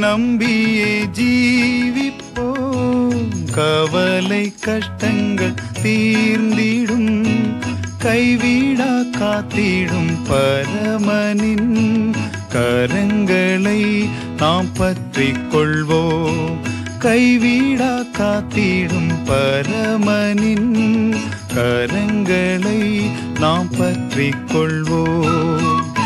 நம்பியே ஜீவிப்போம். கவலை கஷ்டங்கள் தீர்ந்திடும், கைவிடா காத்திடும் பரமனின் கரங்களை நாம் பற்றிக் கொள்வோம். கைவிடா காத்திடும் பரமனின் கரங்களை நாம் பற்றிக் கொள்வோம்.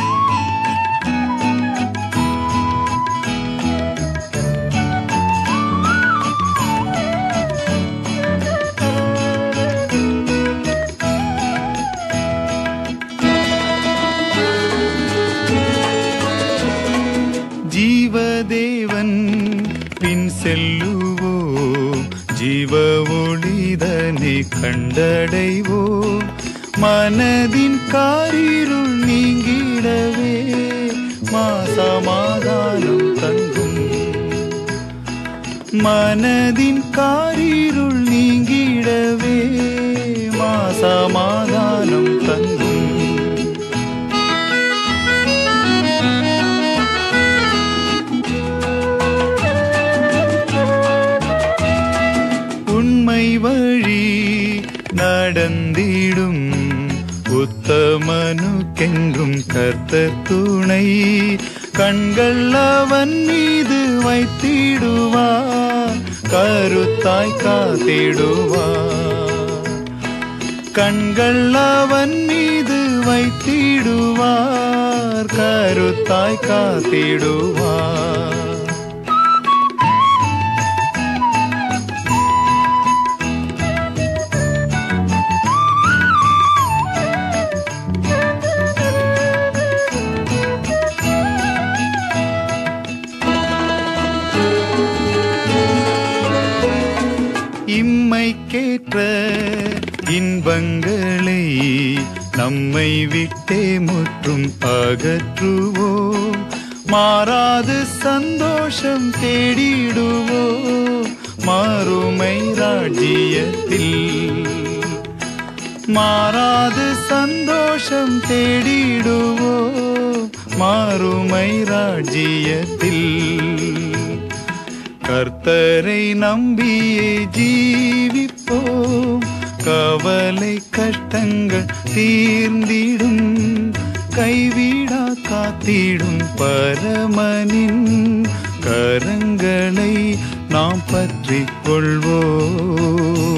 ஜீவதேவன் பின் செல்லுவோம், ஜீவ ஒளிதனை கண்டடைவோம். மனதின் காரிருள் நீங்கிடவே சமாதானம் தங்கும். மனதின் காரிருள் நீங்கிடவே சமாதானம் தங்கும். வழி நடந்திடும் உத்தமனுக்கென்றும் கர்த்தர் துணை. கண்கள் அவன் மீது வைத்திடுவார், கருத்தாய் காத்திடுவார். கண்கள் அவன் மீது வைத்திடுவார், கருத்தாய் காத்திடுவார். இம்மைக்கேற்ற இன்பங்களை நம்மை விட்டே முற்றும் அகற்றுவோம். மாறாது சந்தோஷம் தேடிடுவோம் மறுமை ராஜ்யத்தில். மாறாது சந்தோஷம் தேடிடுவோம் மறுமை ராஜ்யத்தில். கர்த்தரை நம்பியே ஜீவிப்போம், கவலை கஷ்டங்கள் தீர்ந்திடும். கைவிடா காத்திடும் பரமனின் கரங்களை நாம் பற்றிக் கொள்வோம்.